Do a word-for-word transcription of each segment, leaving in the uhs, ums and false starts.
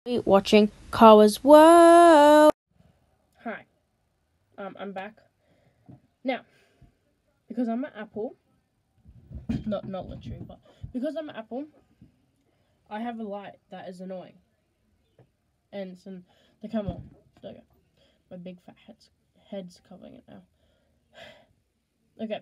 Watching Kawa's World. Hi, um, I'm back. Now, because I'm an apple, not not literally, but because I'm an apple, I have a light that is annoying. And it's in the camera. There you go. My big fat head's, head's covering it now. Okay.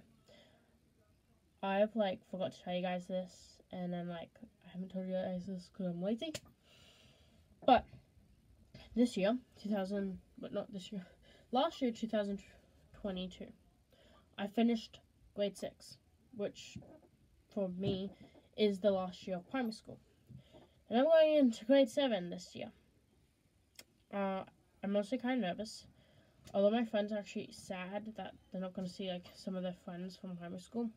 I have, like, forgot to tell you guys this, and then, like, I haven't told you guys this because I'm lazy. But, this year, two thousand, but not this year, last year, two thousand twenty-two, I finished grade six, which, for me, is the last year of primary school. And I'm going into grade seven this year. Uh, I'm mostly kind of nervous. Although my friends are actually sad that they're not going to see, like, some of their friends from primary school.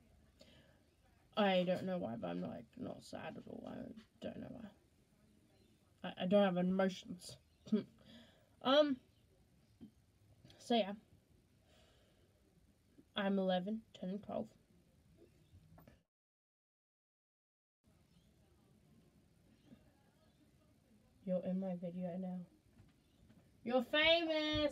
I don't know why, but I'm, like, not sad at all. I don't know why. I, I don't have emotions. um, so yeah. I'm eleven, turning twelve. You're in my video now. You're famous!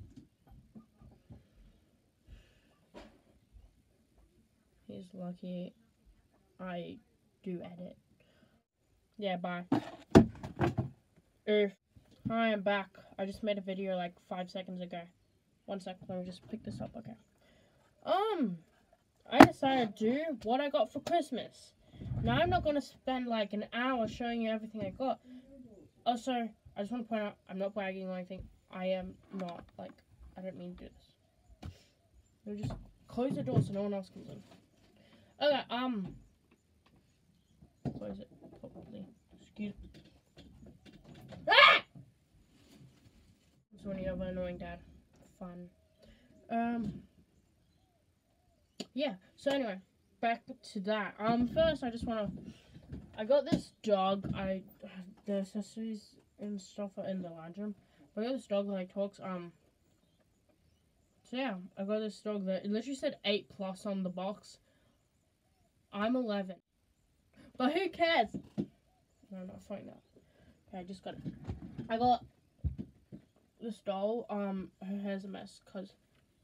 He's lucky I do edit. Yeah, bye. Earth. Hi, I'm back. I just made a video like five seconds ago. One second, let me just pick this up, okay. Um, I decided to do what I got for Christmas. Now, I'm not going to spend like an hour showing you everything I got. Also, I just want to point out, I'm not bragging or anything. I am not, like, I don't mean to do this. Let me just close the door so no one else comes in. Okay, um, close it properly. Excuse me. Ah! It's when you have an annoying dad. Fun. Um, yeah, so anyway, back to that. Um, first, I just want to, I got this dog. I, the accessories and stuff are in the lounge room. But I got this dog that like talks, um, so yeah, I got this dog that, it literally said eight plus on the box. I'm eleven. But who cares? No, not fine now. Okay, I just got it. I got this doll, um, her hair's a mess, because,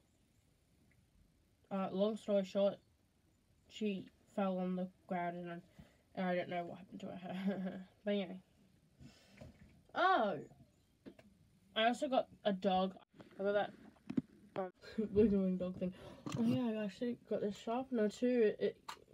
uh, long story short, she fell on the ground and, and I don't know what happened to her hair. But anyway. Oh! I also got a dog. I got that, um, wiggling dog thing. Oh yeah, I actually got this sharpener too. It,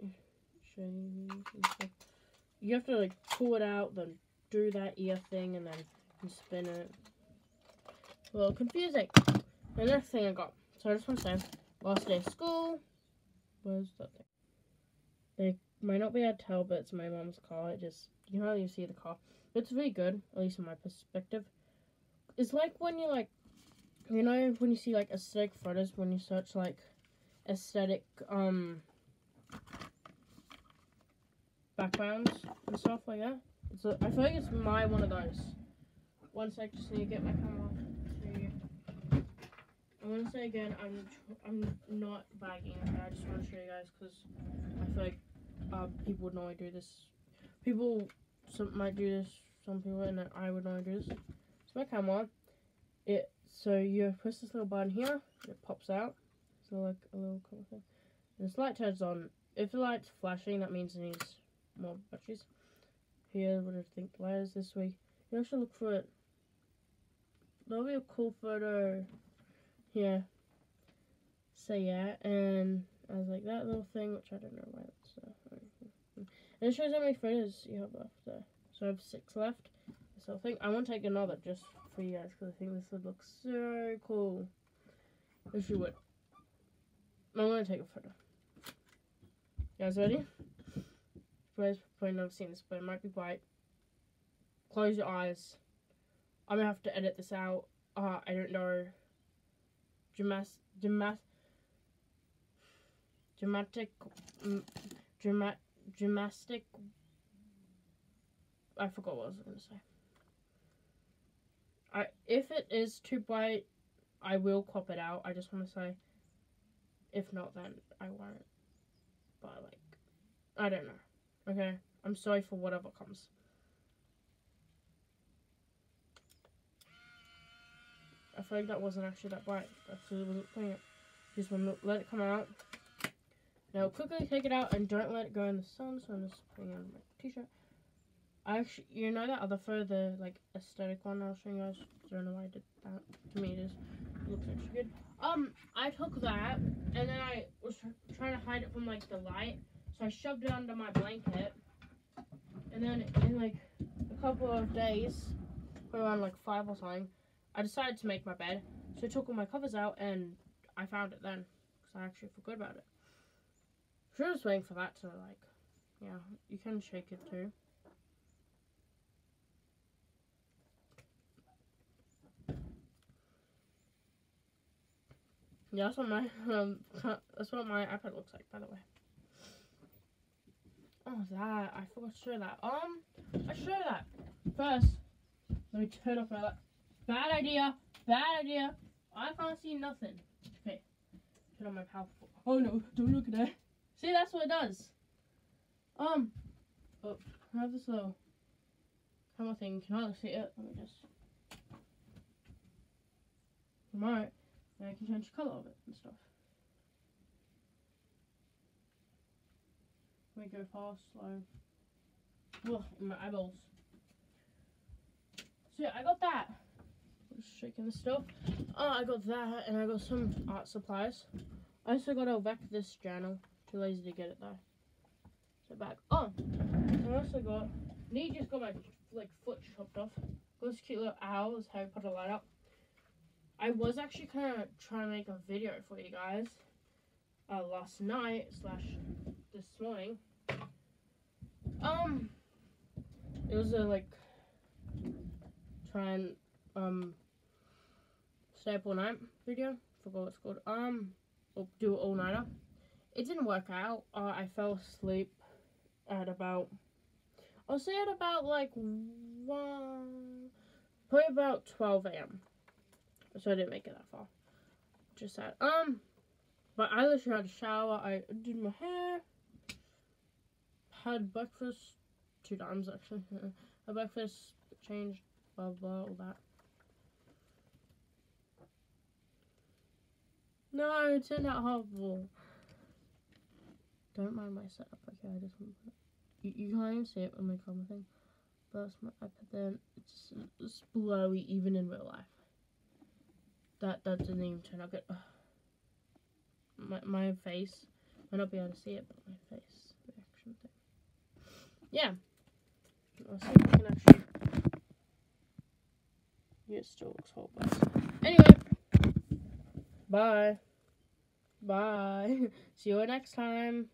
it you have to like pull it out, then do that ear thing, and then you spin it. A little confusing. The next thing I got. So I just want to say, last day of school. Where's that thing? They might not be able to tell, but it's my mom's car. It just, you can hardly see the car. It's really good, at least from my perspective. It's like when you like, you know, when you see like aesthetic photos, when you search like aesthetic um backgrounds and stuff like that. It's a, I feel like it's my one of those. One sec, just need to get my camera to you. I want to say again, I'm I'm not bagging. I just want to show you guys because I feel like uh, people would normally do this. People some might do this. Some people, and I would normally do this. It's my camera. It so you press this little button here. It pops out. So like a little color thing. And this light turns on. If the light's flashing, that means it needs more batteries. Here, what do I think? Why is this way? You should look for it. That'll be a cool photo. Yeah. So yeah, and I was like that little thing, which I don't know why that's. Uh, and it shows how many photos you have left there. So I have six left. This little thing. I want to take another just for you guys because I think this would look so cool. If you would. I'm gonna take a photo. You guys ready? You guys probably never seen this, but it might be bright. Close your eyes. I'm gonna have to edit this out. Uh, I don't know. Dramas, dramas, dramatic, dramat, dramatic. I forgot what I was gonna say. I if it is too bright, I will crop it out. I just want to say. If not, then I won't. But like, I don't know. Okay, I'm sorry for whatever comes. feel like that wasn't actually that bright. That's because it wasn't putting it. Just want to let it come out. Now quickly take it out and don't let it go in the sun. So I'm just putting it on my t-shirt. I actually, you know that other photo, the like aesthetic one I was showing you guys. I don't know why I did that. To me, it is it looks actually good. Um, I took that and then I was tr trying to hide it from like the light, so I shoved it under my blanket. And then in like a couple of days, around like five or something, I decided to make my bed. So I took all my covers out and I found it then, because I actually forgot about it. So I was waiting for that to like, yeah, you can shake it too. Yeah, that's what my um, that's what my iPad looks like, by the way. Oh, that I forgot to show that. Um, I show that first. Let me turn off my light. Bad idea. Bad idea. I can't see nothing. Okay, turn on my powerful. Oh no! Don't look at that. See, that's what it does. Um, oh, I have this little camera thing. Can I see it? Let me just. Alright. And I can change the colour of it and stuff. Let me go fast, slow. Ugh, in my eyeballs. So yeah, I got that. I'm just shaking this stuff. Oh, I got that, and I got some art supplies. I also got a Vectis journal. Too lazy to get it though. So back. Oh, I also got. Nate just got my like foot chopped off. Got this cute little owl. This Harry Potter light up. I was actually kind of trying to make a video for you guys uh, last night slash this morning. Um, it was a like try and um stay up all night video. Forgot what it's called. Um, or do it all nighter. It didn't work out. Uh, I fell asleep at about I'll say at about like one, probably about twelve A M So I didn't make it that far. Just that. Um, but I literally had a shower. I did my hair. Had breakfast two times actually. Had breakfast, changed, blah blah, all that. No, it turned out horrible. Don't mind my setup. Okay, I just want to. You, you can't even see it on my camera thing. But that's my iPad. Then it's, it's blowy even in real life. That that didn't even turn out good. Ugh. My my face. Might not be able to see it, but my face reaction thing. Yeah. I'll see if I can actually. Yeah, it still looks horrible. Anyway. Bye. Bye. See you next time.